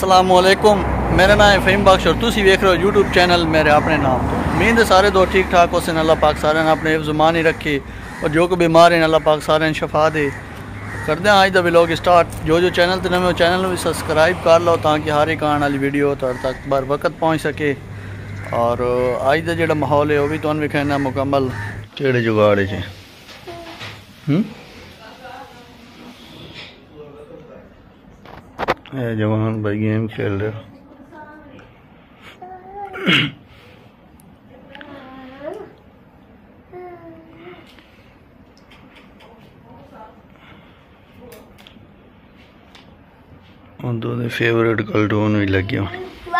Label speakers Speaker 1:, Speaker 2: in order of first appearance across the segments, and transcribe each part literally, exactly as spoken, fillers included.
Speaker 1: अस्सलामुअलैकुम, मेरा नाम है फहीम बख्श और तुसी वेख रहे हो यूट्यूब चैनल मेरे अपने नाम तो। उम्मीद है सारे दो ठीक ठाक हो सन। अल्लाह पाक सारे ने अपने जुबान ही रखे और जो को बीमार हैं अल्लाह पाक सारे ने शफा दे। करते हैं आज दा व्लॉग स्टार्ट। जो जो चैनल ते नवे चैनल भी सब्सक्राइब कर लो ताकि हर एक आने वाली वीडियो तुहाडे तक बर वक्त पहुँच सके। और आज का जो माहौल है वह भी तुहानू विखाना मुकम्मल केड़े जुगाड़ च है। जवान भाई गेम खेल रहे हो। फेवरेट कार्टून भी लगे हो।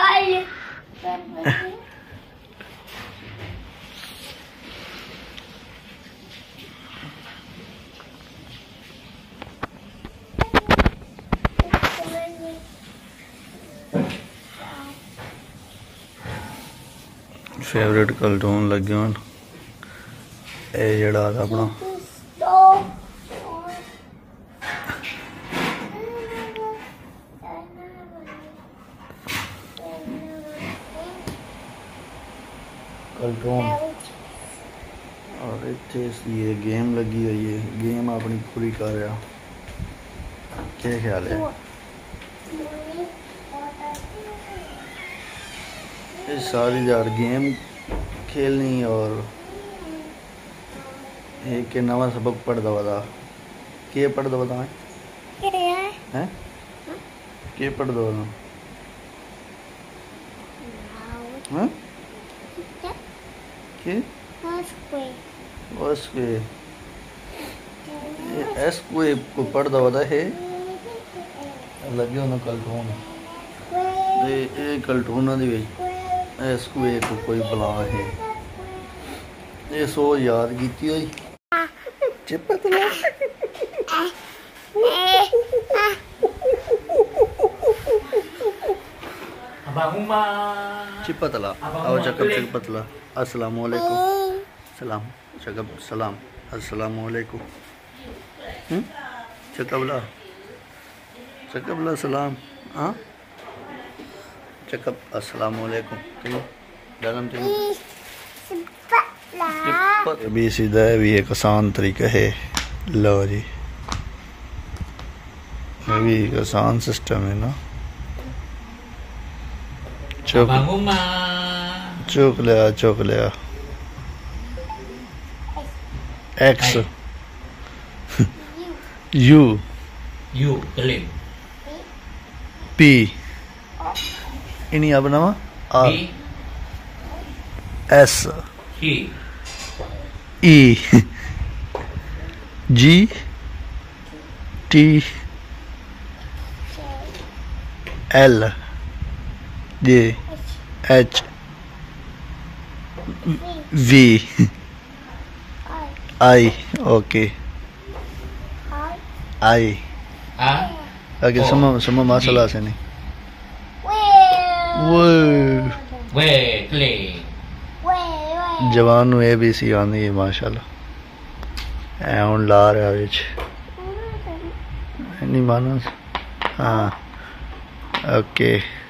Speaker 1: फेवरेट कार्टून लगे हो जड़ा अपना कार्टून और इतने ये गेम लगी हुई है। गेम अपनी पूरी कर रहा। क्या ख्याल है? ये सारी यार गेम खेलनी और एक के नवा सबक पढ़ता बता के पढ़ता बता हैं के पढ़ता बता हैं के बस के एस को पढ़ता बता है लगे होना कार्टून ते ये कार्टून दी इस को कोई बला है ये सो याद की हुई चिपतला चिपतला आओ चकब चिपतला अस्सलाम वालेकुम सलाम चकब सलाम अस्सलाम वालेकुम चकबला चकबला सलाम हाँ चकब अस्सलाम वालेकुम डालम भी सीधा है भी एक आसान तरीका है। लो जी ये भी एक आसान सिस्टम है ना। चुक चुक लिया चुक लिया एक्स यू
Speaker 2: यू
Speaker 1: पी इन्हीं अपना R S E G T L J H V I okay I okay समझ समझ मसला से नहीं जवान ए बी सी आनी है माशाल्लाह ए हुन ला रहा विच नहीं मानो हाँ ओके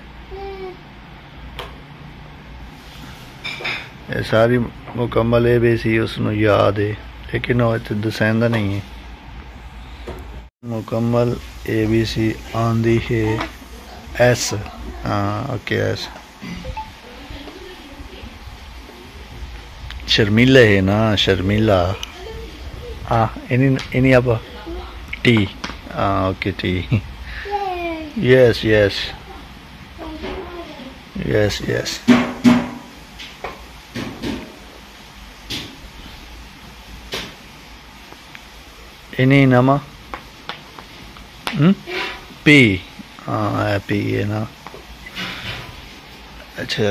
Speaker 1: ये सारी मुकम्मल ए बी सी उसनू याद है लेकिन वो इत्थे दसेंदा नहीं है। मुकम्मल ए बी सी आंदी है एस हाँ ओके एस शर्मिला है ना शर्मिला हाँ इन्हीं इन्हीं अब टी हाँ okay T yes yes yes yes इन्हीं नमा पी हाँ पी है ना। अच्छा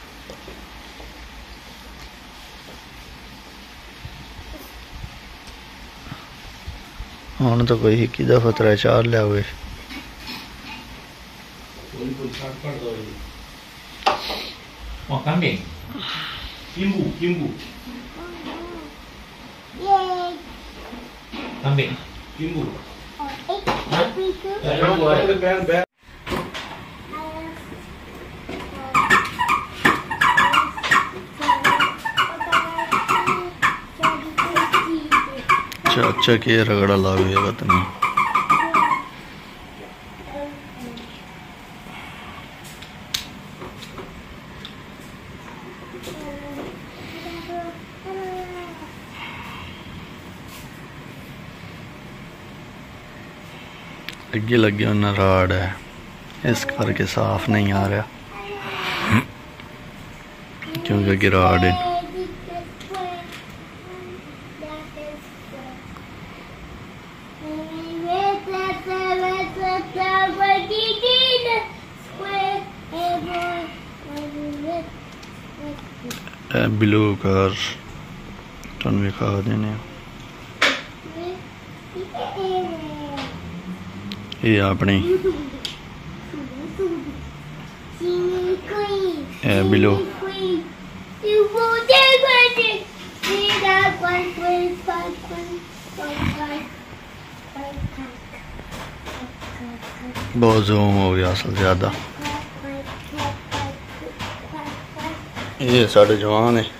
Speaker 1: हाँ तो कोई ही दफा त्रै चार लिया हुए अच्छा के रगड़ा लावेगा तुम्हें। अगे लगे उन्हें राड है, इस करके साफ नहीं आ रहा क्योंकि अगे राड है। ब्लू कार तुम विखा देने, ये अपनी बिलो बहुत जूम हो गया असल ज्यादा। ये साढ़े जवान है,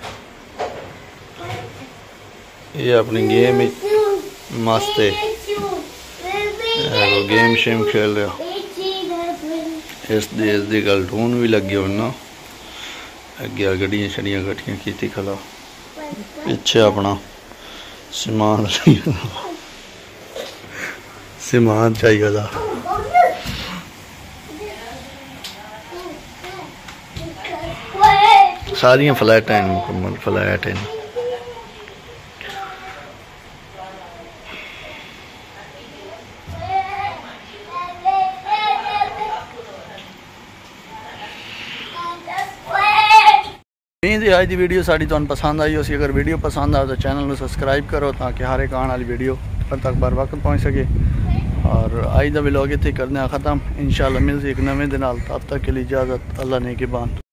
Speaker 1: ये अपनी गेम मस्त है, वो गेम शेम खेल रहा। इस दी इस दी गल टून भी लगे होना, अगे गड्डियां शड़ियां कट्ठियां कीती खला, पिछे अपना समान समान चाहिए था। सारियां फ्लैट हैं, मुकम्मल फ्लैट हैं। उम्मीद है आज की वीडियो साड़ी तुहानू पसंद आई हो। अगर वीडियो पसंद आए तो चैनल को सब्सक्राइब करो ताकि हर एक आने वाली वीडियो पर तक बर वक्त पहुँच सके। और आज का व्लॉग इत्थे करने ख़त्म, इंशाअल्लाह मिलते एक नवे दिन। तब तक के लिए इजाज़त, अल्लाह ने के बान।